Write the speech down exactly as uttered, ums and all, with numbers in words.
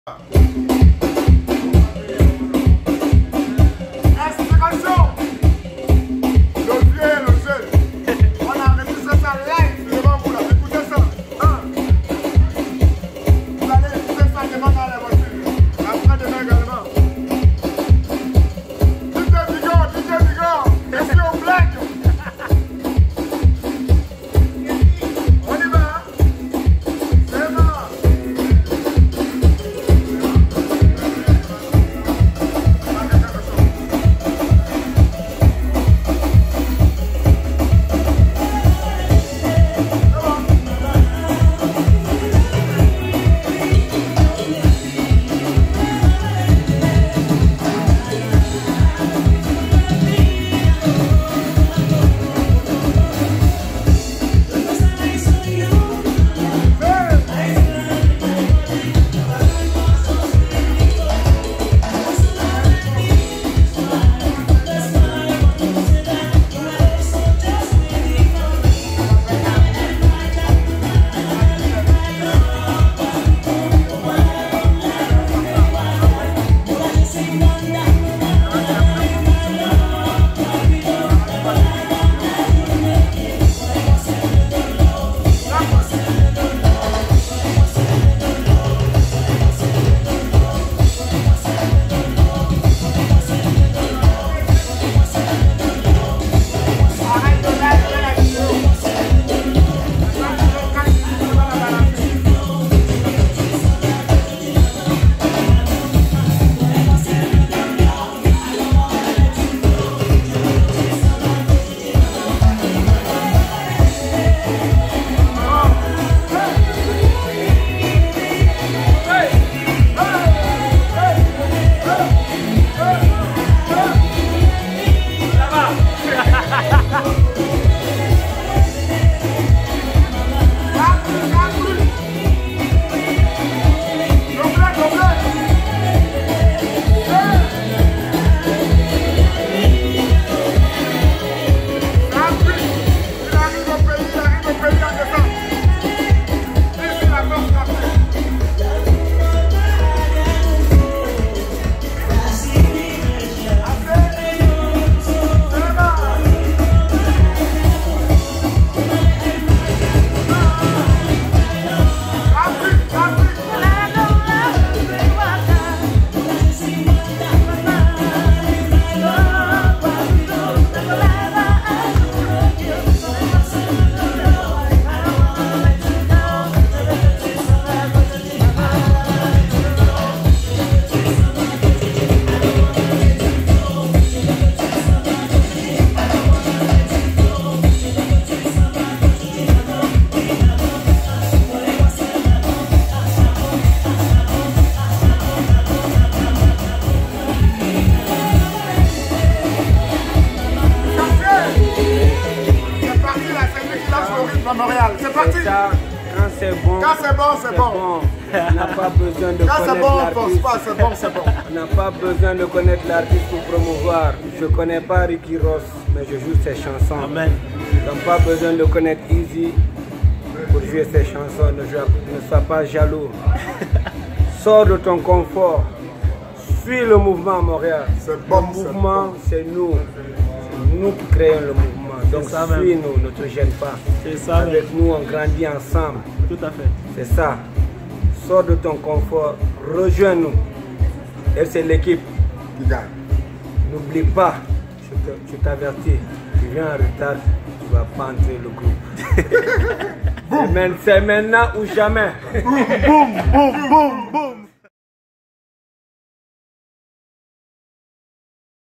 Explication. Le vieux et le jeune. On a enregistré ça live devant vous là. Écoutez ça. Hein? Vous allez écouter ça devant dans la voiture. Après demain également. D J Bigor, D J Bigor. Je suis au black. On y va. C'est bon. Montréal, c'est parti. Ça, quand c'est bon, quand c'est bon, c'est bon. bon. On n'a pas besoin de quand connaître bon, l'artiste. Pas, c'est bon, c'est bon. On n'a pas besoin de connaître l'artiste pour promouvoir. Je ne connais pas Ricky Ross, mais je joue ses chansons. Amen. Ils n'ont pas besoin de connaître Easy pour jouer ses chansons. Ne, joue, ne sois pas jaloux. Sors de ton confort. Suis le mouvement à Montréal. Bon, le mouvement, c'est nous. C'est nous qui créons le mouvement. Donc suis-nous, ne te gêne pas. C'est ça. Avec nous, on grandit ensemble. Tout à fait. C'est ça. Sors de ton confort, rejoins-nous. Et c'est l'équipe qui gagne. N'oublie pas, je t'avertis, tu viens en retard, tu ne vas pas entrer le groupe. C'est maintenant ou jamais. Boum, boum, boum, boum, boum.